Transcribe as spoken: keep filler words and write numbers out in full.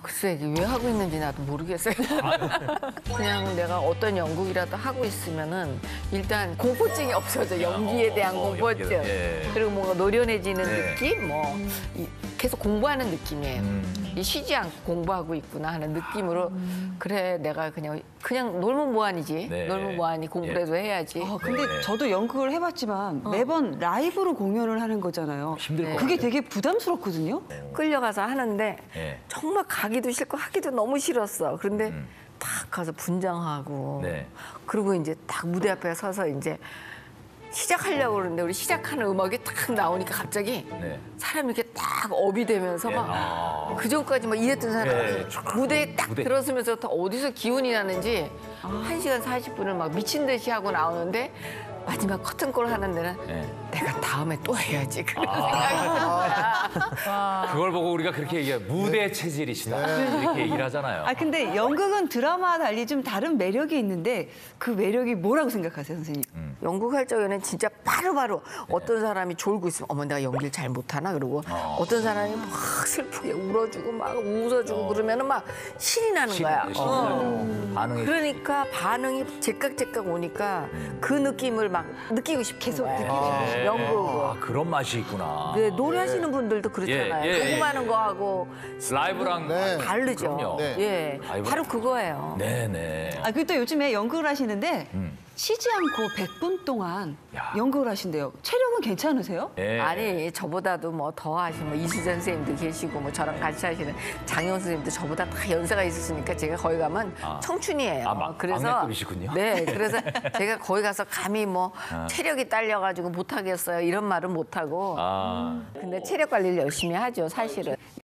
글쎄 이게 왜 하고 있는지 나도 모르겠어요. 그냥 내가 어떤 연극이라도 하고 있으면은 일단 공포증이 없어져. 연기에 대한 어, 공포증. 연기를, 예. 그리고 뭔가 노련해지는 네. 느낌, 뭐 이, 계속 공부하는 느낌이에요. 음. 이 쉬지 않고 공부하고 있구나 하는 느낌으로 그래 내가 그냥 그냥 놀면 뭐하니지. 네. 놀면 뭐하니 공부라도 해야지. 아, 근데 네. 저도 연극을 해봤지만 매번 라이브로 공연을 하는 거잖아요. 힘들 것 그게 같아요. 되게 부담스럽거든요. 끌려가서 하는데 네. 정말 가기도 싫고 하기도 너무 싫었어. 그런데 음. 딱 가서 분장하고 네. 그리고 이제 딱 무대 앞에 서서 이제 시작하려고 그러는데 우리 시작하는 음악이 딱 나오니까 갑자기 네. 사람이 이렇게 딱 업이 되면서 예. 막 아. 그전까지 막 이랬던 사람이 예. 무대에 딱 무대. 들어서면서 다 어디서 기운이 나는지 한 시간 사십 분을 막 미친 듯이 하고 나오는데 마지막 커튼콜 하는 데는 네. 내가 다음에 또 해야지 그런 아. 생각이 드는 거야. 그걸 보고 우리가 그렇게 얘기해 무대 체질이시다 이렇게 얘기를 하잖아요. 아 근데 연극은 드라마와 달리 좀 다른 매력이 있는데 그 매력이 뭐라고 생각하세요, 선생님? 연극 할 적에는 진짜 바로바로 어떤 사람이 졸고 있으면 어머 내가 연기를 잘 못하나 그러고 어. 어떤 사람이 막 슬프게 울어주고 막 웃어주고 그러면은 막 신이 나는 거야. 신이 어. 나요. 반응이 그러니까 반응이 제깍제깍 오니까 그 느낌을 막 느끼고 싶은 계속 거야. 느끼고 싶어. 연극은. 아, 그런 맛이 있구나. 네, 노래하시는 분들도 그렇잖아요. 예, 예, 녹음하는 예. 거하고 라이브랑 네. 다르죠. 그럼요. 네. 예, 라이브. 바로 그거예요. 네네. 아 그리고 또 요즘에 연극을 하시는데 음. 쉬지 않고 백 분 동안 야. 연극을 하신대요. 체력은 괜찮으세요? 예. 아니 저보다도 뭐 더 하시는 뭐 이수전 선생님도 계시고 뭐 저랑 같이 하시는 장영 선생님도 저보다 다 연세가 있으시니까 제가 거기 가면 아. 청춘이에요. 아, 막- 그래서 막내급이시군요. 네, 그래서 제가 거기 가서 감히 뭐 아. 체력이 딸려가지고 못 하겠어요 이런 말은 못 하고. 아. 근데 체력 관리를 열심히 하죠 사실은.